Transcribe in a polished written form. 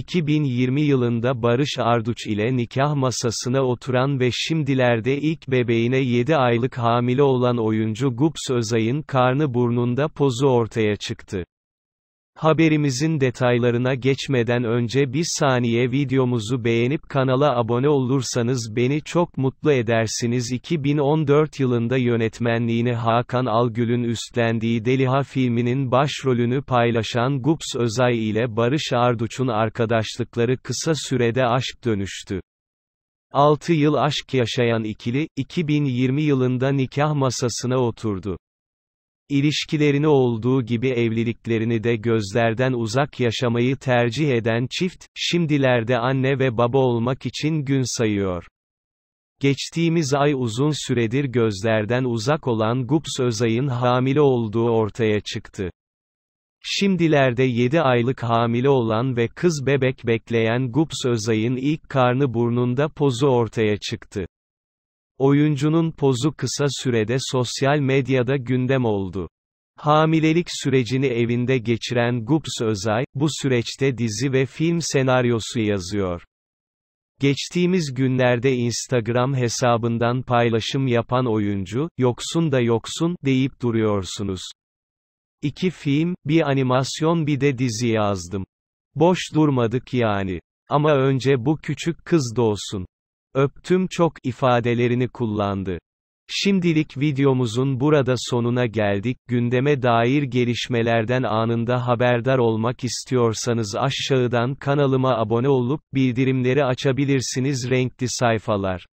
2020 yılında Barış Arduç ile nikah masasına oturan ve şimdilerde ilk bebeğine 7 aylık hamile olan oyuncu Gups Özay'ın karnı burnunda pozu ortaya çıktı. Haberimizin detaylarına geçmeden önce bir saniye videomuzu beğenip kanala abone olursanız beni çok mutlu edersiniz. 2014 yılında yönetmenliğini Hakan Algül'ün üstlendiği Deliha filminin başrolünü paylaşan Gups Özay ile Barış Arduç'un arkadaşlıkları kısa sürede aşk dönüştü. 6 yıl aşk yaşayan ikili, 2020 yılında nikah masasına oturdu. İlişkilerini olduğu gibi evliliklerini de gözlerden uzak yaşamayı tercih eden çift, şimdilerde anne ve baba olmak için gün sayıyor. Geçtiğimiz ay uzun süredir gözlerden uzak olan Gups Özay'ın hamile olduğu ortaya çıktı. Şimdilerde 7 aylık hamile olan ve kız bebek bekleyen Gups Özay'ın ilk karnı burnunda pozu ortaya çıktı. Oyuncunun pozu kısa sürede sosyal medyada gündem oldu. Hamilelik sürecini evinde geçiren Gups Özay, bu süreçte dizi ve film senaryosu yazıyor. Geçtiğimiz günlerde Instagram hesabından paylaşım yapan oyuncu, "Yoksun da yoksun" deyip duruyorsunuz. 2 film, bir animasyon bir de dizi yazdım. Boş durmadık yani. Ama önce bu küçük kız doğsun. Öptüm çok ifadelerini kullandı. Şimdilik videomuzun burada sonuna geldik. Gündeme dair gelişmelerden anında haberdar olmak istiyorsanız aşağıdan kanalıma abone olup bildirimleri açabilirsiniz. Renkli sayfalar.